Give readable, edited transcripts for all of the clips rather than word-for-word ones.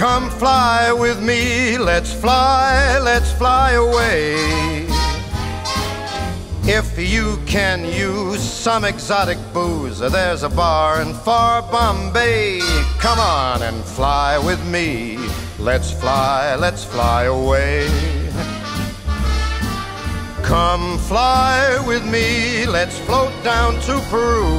Come fly with me, let's fly away. If you can use some exotic booze, there's a bar in far Bombay. Come on and fly with me, let's fly away. Come fly with me, let's float down to Peru.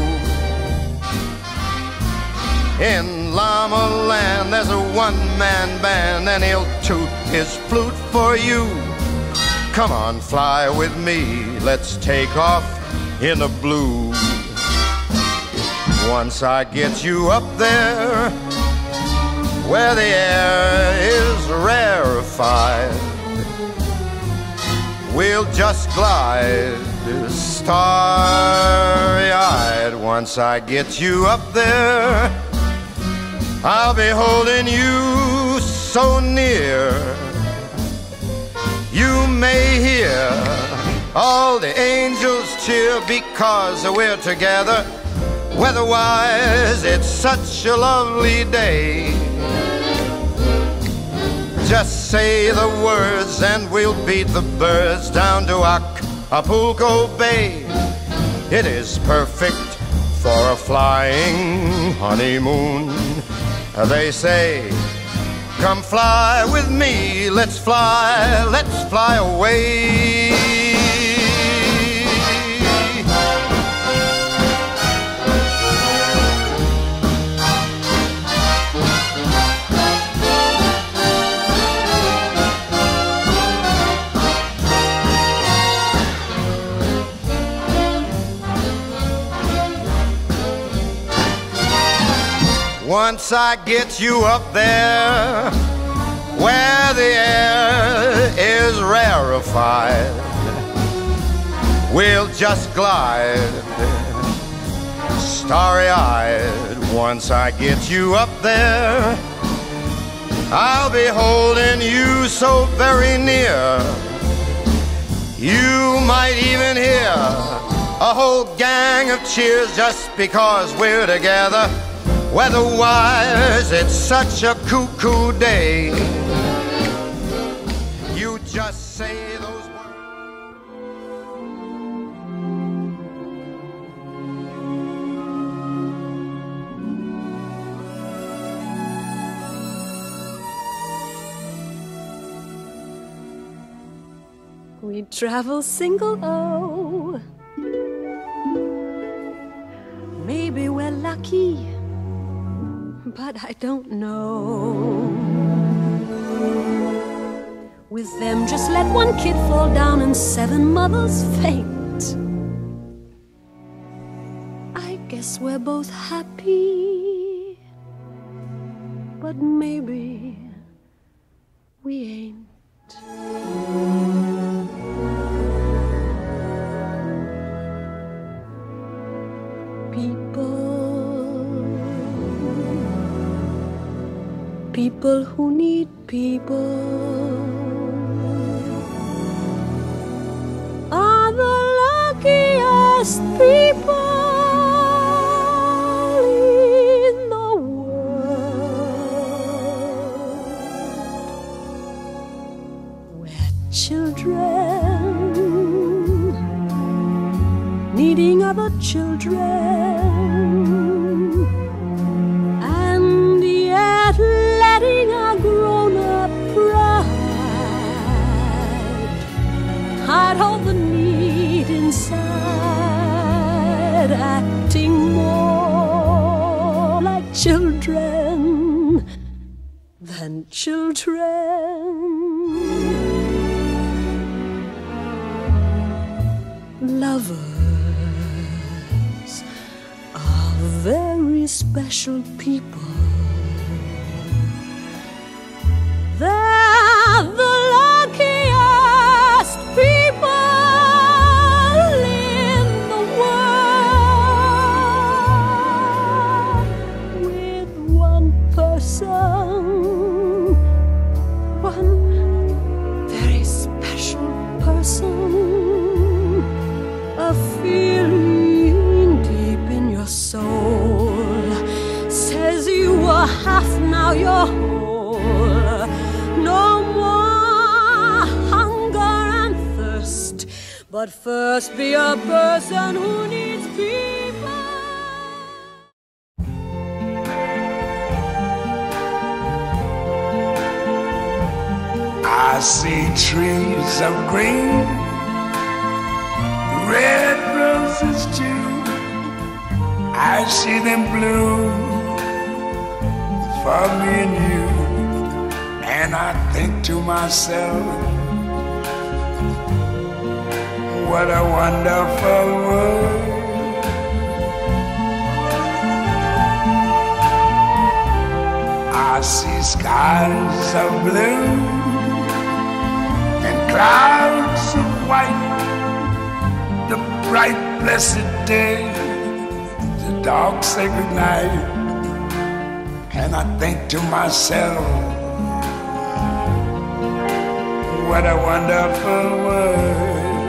In Llama Land there's a one-man band, and he'll toot his flute for you. Come on, fly with me, let's take off in the blue. Once I get you up there, where the air is rarefied, we'll just glide starry-eyed. Once I get you up there, I'll be holding you so near. You may hear all the angels cheer because we're together. Weather-wise, it's such a lovely day. Just say the words and we'll beat the birds down to Acapulco Bay. It is perfect for a flying honeymoon. They say, come fly with me, let's fly away. Once I get you up there, where the air is rarefied, we'll just glide starry-eyed. Once I get you up there, I'll be holding you so very near. You might even hear a whole gang of cheers just because we're together. Weather-wise, it's such a cuckoo day. You just say those words. We travel single, oh. Maybe we're lucky, but I don't know. With them, just let one kid fall down and 7 mothers faint. I guess we're both happy, but maybe we ain't. People who need people are the luckiest people in the world. We're children needing other children, letting our grown-up pride hide all the need inside, acting more like children than children. Lovers are very special people. They're the luckiest people in the world. With one person, one very special person, a feeling deep in your soul says you but first be a person who needs people. I see trees of green, red roses too. I see them bloom for me and you. And I think to myself, what a wonderful world. I see skies of blue and clouds of white, the bright blessed day, the dark sacred night. And I think to myself, what a wonderful world.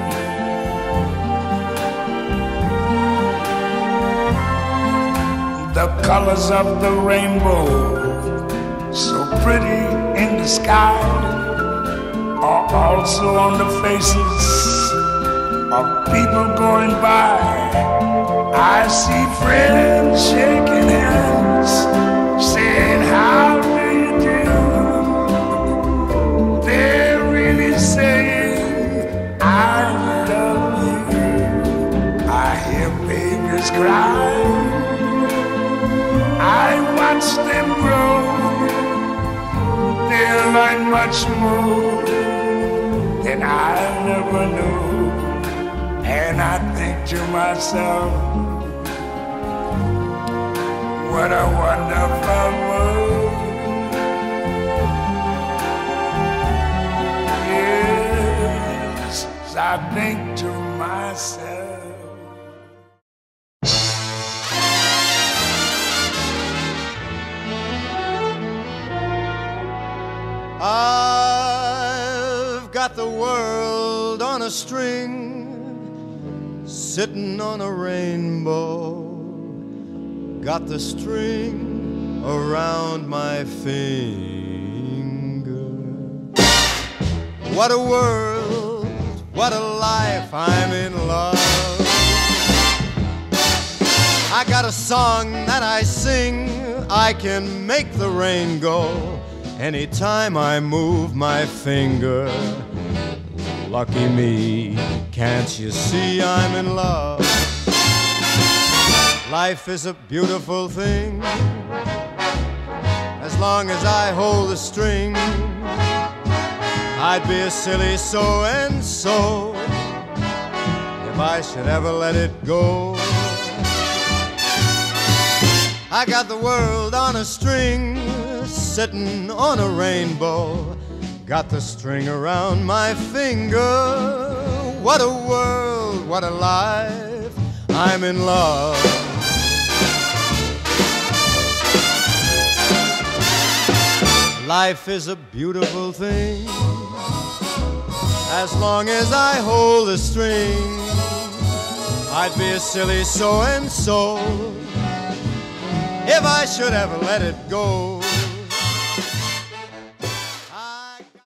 The colors of the rainbow, so pretty in the sky, are also on the faces of people going by. I see friends shaking hands, saying, how do you do? They're really saying, I love you. I hear babies cry, I watch them grow. They'll learn much more than I never knew. And I think to myself, what a wonderful world. Yes, I think to myself. I've got the world on a string, sitting on a rainbow. Got the string around my finger. What a world, what a life, I'm in love. I got a song that I sing, I can make the rain go anytime I move my finger. Lucky me, can't you see I'm in love? Life is a beautiful thing, as long as I hold the string. I'd be a silly so-and-so if I should ever let it go. I got the world on a string, sitting on a rainbow. Got the string around my finger. What a world, what a life, I'm in love. Life is a beautiful thing, as long as I hold the string. I'd be a silly so-and-so if I should ever let it go.